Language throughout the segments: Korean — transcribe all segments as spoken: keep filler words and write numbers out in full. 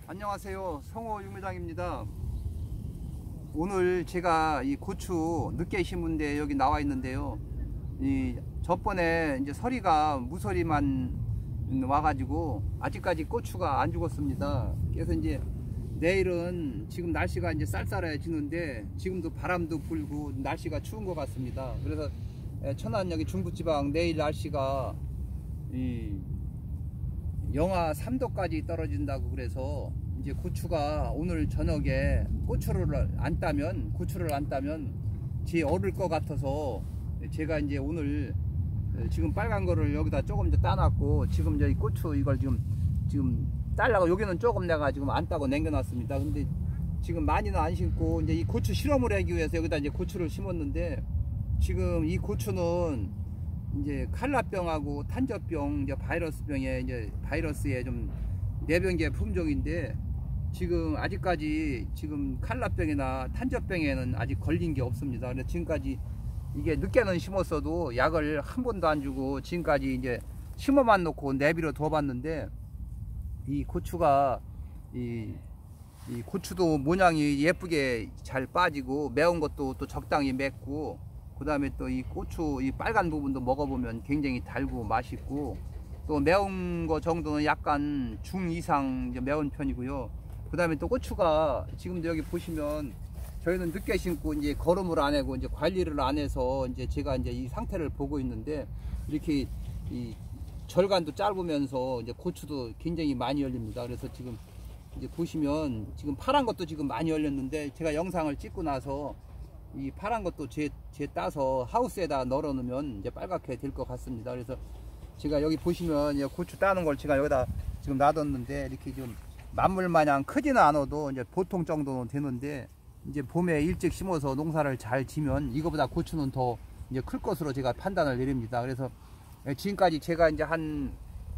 안녕하세요, 성호 육매장입니다. 오늘 제가 이 고추 늦게 심은데 여기 나와 있는데요. 이 저번에 이제 서리가 무서리만 와가지고 아직까지 고추가 안 죽었습니다. 그래서 이제 내일은 지금 날씨가 이제 쌀쌀해지는데 지금도 바람도 불고 날씨가 추운 것 같습니다. 그래서 천안 여기 중부지방 내일 날씨가 이 영하 삼 도까지 떨어진다고 그래서 이제 고추가 오늘 저녁에 고추를 안 따면 고추를 안 따면 제 얼을 것 같아서 제가 이제 오늘 지금 빨간 거를 여기다 조금 더 따놨고 지금 이제 고추 이걸 지금 지금 따려고 여기는 조금 내가 지금 안 따고 남겨놨습니다. 근데 지금 많이는 안 심고 이제 이 고추 실험을 하기 위해서 여기다 이제 고추를 심었는데 지금 이 고추는 이제 칼라병하고 탄저병, 이제 바이러스병에 이제 바이러스에 좀 내병계 품종인데 지금 아직까지 지금 칼라병이나 탄저병에는 아직 걸린 게 없습니다. 근데 지금까지 이게 늦게는 심었어도 약을 한 번도 안 주고 지금까지 이제 심어만 놓고 내비로 둬봤는데 이 고추가 이, 이 고추도 모양이 예쁘게 잘 빠지고 매운 것도 또 적당히 맵고 그 다음에 또 이 고추 이 빨간 부분도 먹어보면 굉장히 달고 맛있고 또 매운 거 정도는 약간 중 이상 매운 편이고요. 그 다음에 또 고추가 지금도 여기 보시면 저희는 늦게 심고 이제 거름을 안 하고 이제 관리를 안 해서 이제 제가 이제 이 상태를 보고 있는데 이렇게 이 절간도 짧으면서 이제 고추도 굉장히 많이 열립니다. 그래서 지금 이제 보시면 지금 파란 것도 지금 많이 열렸는데 제가 영상을 찍고 나서 이 파란 것도 제, 제 따서 하우스에다 널어 놓으면 이제 빨갛게 될 것 같습니다. 그래서 제가 여기 보시면 고추 따는 걸 제가 여기다 지금 놔뒀는데 이렇게 좀 만물 마냥 크지는 않아도 이제 보통 정도는 되는데 이제 봄에 일찍 심어서 농사를 잘 지면 이거보다 고추는 더 이제 클 것으로 제가 판단을 내립니다. 그래서 지금까지 제가 이제 한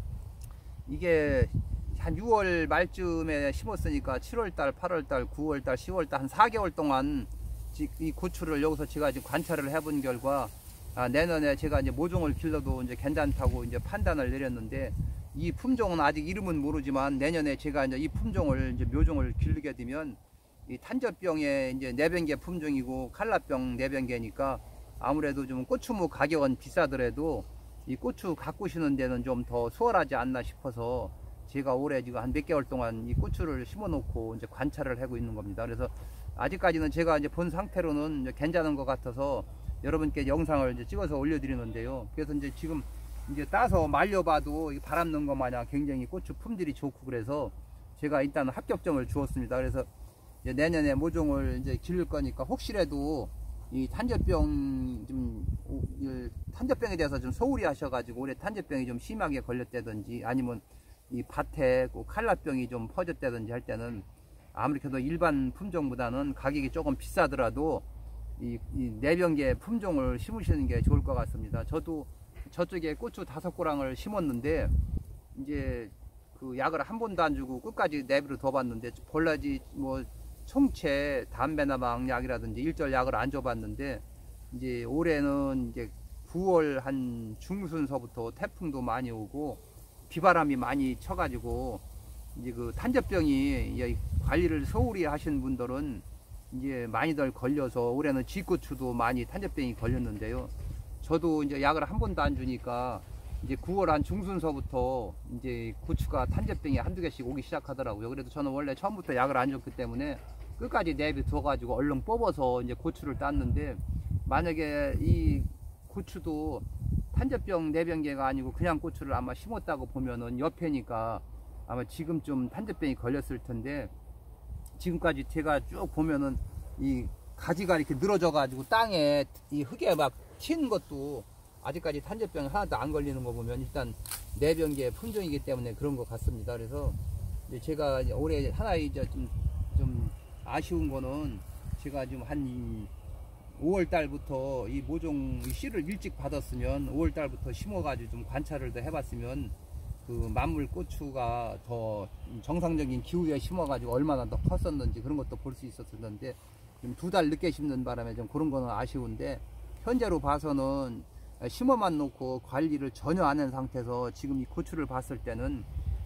이게 한 유월 말쯤에 심었으니까 칠월달, 팔월달, 구월달, 시월달 한 사 개월 동안 이 고추를 여기서 제가 지금 관찰을 해본 결과 아, 내년에 제가 이제 모종을 길러도 이제 괜찮다고 이제 판단을 내렸는데 이 품종은 아직 이름은 모르지만 내년에 제가 이제 이 품종을 이제 묘종을 기르게 되면 이 탄저병의 이제 내병계 품종이고 칼라병 내병계니까 아무래도 좀 고추무 가격은 비싸더라도 이 고추 가꾸시는 데는 좀 더 수월하지 않나 싶어서 제가 올해 지금 한 몇 개월 동안 이 고추를 심어 놓고 이제 관찰을 하고 있는 겁니다. 그래서 아직까지는 제가 이제 본 상태로는 이제 괜찮은 것 같아서 여러분께 영상을 이제 찍어서 올려드리는데요. 그래서 이제 지금 이제 따서 말려봐도 바람 넣은 것 마냥 굉장히 고추 품질이 좋고 그래서 제가 일단 합격점을 주었습니다. 그래서 이제 내년에 모종을 이제 기를 거니까 혹시라도 이 탄저병 좀 탄저병에 대해서 좀 소홀히 하셔가지고 올해 탄저병이 좀 심하게 걸렸다든지 아니면 이 밭에 칼라병이 좀 퍼졌다든지 할 때는 아무래도 일반 품종보다는 가격이 조금 비싸더라도 이, 이 내병계 품종을 심으시는 게 좋을 것 같습니다. 저도 저쪽에 고추 다섯 고랑을 심었는데 이제 그 약을 한 번도 안 주고 끝까지 내비로 둬봤는데 볼라지 뭐 총체 담배나방 약이라든지 일절 약을 안 줘봤는데 이제 올해는 이제 구월 한 중순서부터 태풍도 많이 오고 비바람이 많이 쳐가지고 이제 그 탄저병이 관리를 소홀히 하신 분들은 이제 많이들 걸려서 올해는 쥐고추도 많이 탄저병이 걸렸는데요. 저도 이제 약을 한 번도 안 주니까 이제 구월 한 중순서부터 이제 고추가 탄저병이 한두 개씩 오기 시작하더라고요. 그래도 저는 원래 처음부터 약을 안 줬기 때문에 끝까지 내비 둬가지고 얼른 뽑아서 이제 고추를 땄는데 만약에 이 고추도 탄저병 내병계가 아니고 그냥 고추를 아마 심었다고 보면은 옆에니까 아마 지금쯤 탄저병이 걸렸을 텐데 지금까지 제가 쭉 보면은 이 가지가 이렇게 늘어져 가지고 땅에 이 흙에 막 튄 것도 아직까지 탄저병이 하나도 안 걸리는 거 보면 일단 내병계 품종이기 때문에 그런 것 같습니다. 그래서 이제 제가 올해 하나 이제 좀, 좀 아쉬운 거는 제가 지금 한 오월 달부터 이 모종 씨를 일찍 받았으면 오월 달부터 심어 가지고 좀 관찰을 더 해봤으면 그 만물 고추가 더 정상적인 기후에 심어가지고 얼마나 더 컸었는지 그런 것도 볼 수 있었는데 두 달 늦게 심는 바람에 좀 그런 거는 아쉬운데 현재로 봐서는 심어만 놓고 관리를 전혀 안 한 상태에서 지금 이 고추를 봤을 때는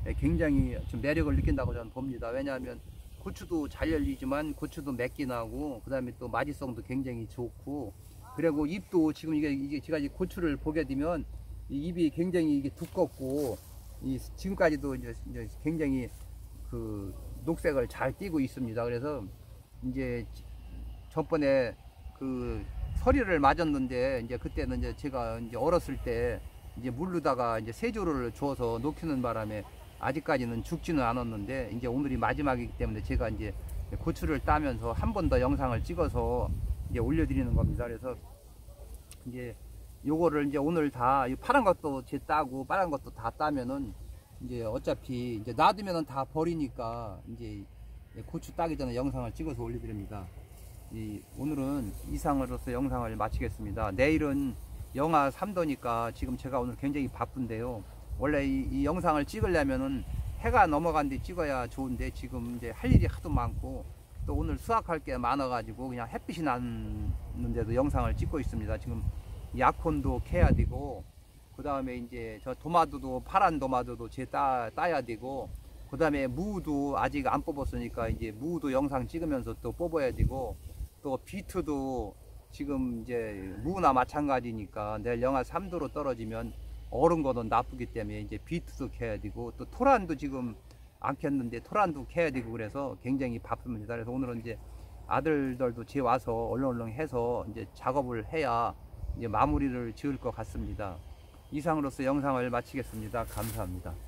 굉장히 좀 매력을 느낀다고 저는 봅니다. 왜냐하면 고추도 잘 열리지만 고추도 맵기 나고 그 다음에 또 맛있성도 굉장히 좋고, 그리고 잎도 지금 이게, 이게 제가 이 고추를 보게 되면 이 잎이 굉장히 이게 두껍고 이 지금까지도 이제, 이제 굉장히 그 녹색을 잘 띠고 있습니다. 그래서 이제 전번에 그 서리를 맞았는데 이제 그때는 이제 제가 이제 어렸을 때 이제 물르다가 이제 세조를 주어서 녹히는 바람에 아직까지는 죽지는 않았는데, 이제 오늘이 마지막이기 때문에 제가 이제 고추를 따면서 한 번 더 영상을 찍어서 이제 올려드리는 겁니다. 그래서 이제 요거를 이제 오늘 다 파란 것도 제 따고 빨간 것도 다 따면은 이제 어차피 이제 놔두면은 다 버리니까 이제 고추 따기 전에 영상을 찍어서 올려드립니다. 이 오늘은 이상으로서 영상을 마치겠습니다. 내일은 영하 삼 도니까 지금 제가 오늘 굉장히 바쁜데요. 원래 이, 이 영상을 찍으려면은 해가 넘어간 뒤 찍어야 좋은데 지금 이제 할 일이 하도 많고 또 오늘 수확할 게 많아 가지고 그냥 햇빛이 났는데도 영상을 찍고 있습니다. 지금 약혼도 캐야 되고 그 다음에 이제 저 도마도도 파란 도마도도 제 따, 따야 되고 그 다음에 무도 아직 안 뽑았으니까 이제 무도 영상 찍으면서 또 뽑아야 되고, 또 비트도 지금 이제 무나 마찬가지니까 내일 영하 삼 도로 떨어지면 얼은 거는 나쁘기 때문에 이제 비트도 캐야 되고, 또 토란도 지금 안 켰는데 토란도 캐야 되고, 그래서 굉장히 바쁩니다. 그래서 오늘은 이제 아들들도 제 와서 얼렁얼렁 해서 이제 작업을 해야 이제 마무리를 지을 것 같습니다. 이상으로서 영상을 마치겠습니다. 감사합니다.